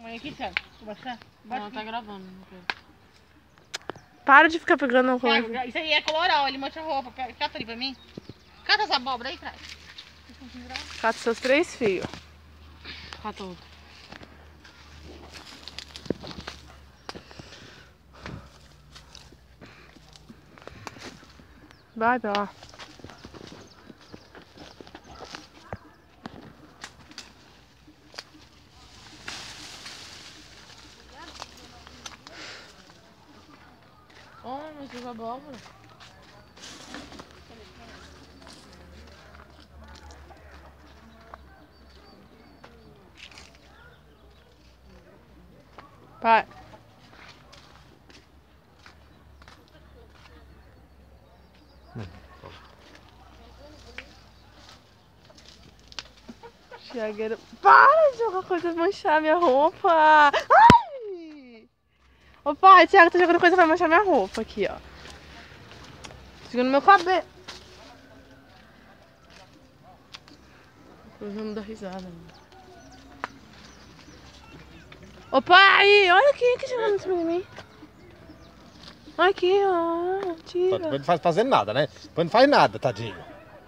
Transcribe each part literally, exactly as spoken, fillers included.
Olha aqui, Thiago. Não, tá gravando. Para de ficar pegando o color. Isso aí é coloral, ele mancha a roupa. Cata ali pra mim. Cata essa abóbora aí, traz. Cata seus três fios. Cata outro. Vai pra lá. Oh, mas que abóbora. Vai. Thiagueiro. Para de jogar coisa, manchar minha roupa. Ai! Ô pai, Thiago tá jogando coisa pra manchar minha roupa aqui, ó. Segura no meu cabelo. Eu vou dar risada. Ô pai, olha aqui que jogando em cima de mim. Olha aqui, ó. Tira. Depois não faz fazendo nada, né? Depois não faz nada, tadinho.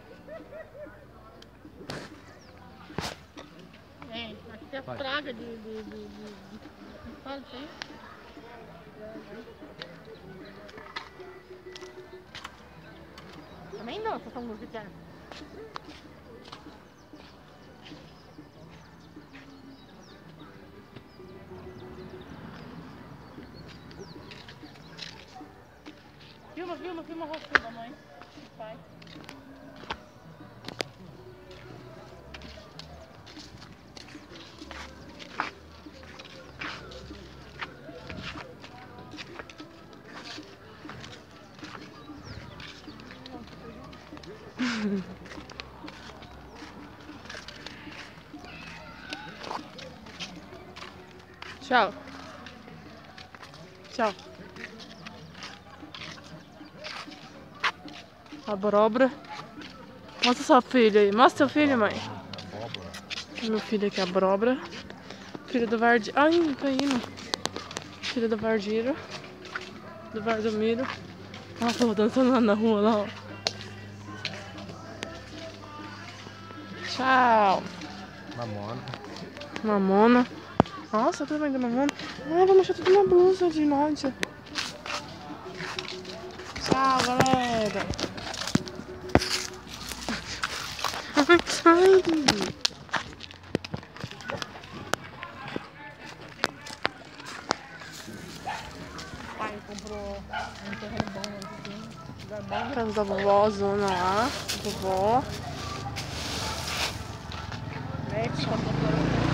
É, aqui tem a praga de... de, de, de... Fala isso aí. Também não, essa música, Thiago. Filma, filma, filma o rosto da mãe. Do pai. Tchau. Tchau. Abóbora. Mostra sua filha aí. Mostra seu filho, mãe. Meu filho aqui, abóbora. Filho do Vardi. Ai, tá indo. Filho do Vardiro. Do Vardomiro. Olha, tô dançando lá na rua, lá, ó. Tchau. Mamona. Mamona. Nossa, tudo bem da mamona. Ai, vou mexer tudo na blusa de Nádia. Tchau, galera. Ai. Pai comprou um terreno bom assim, lugar bom. Casa da vovózona lá. Vovó. Né?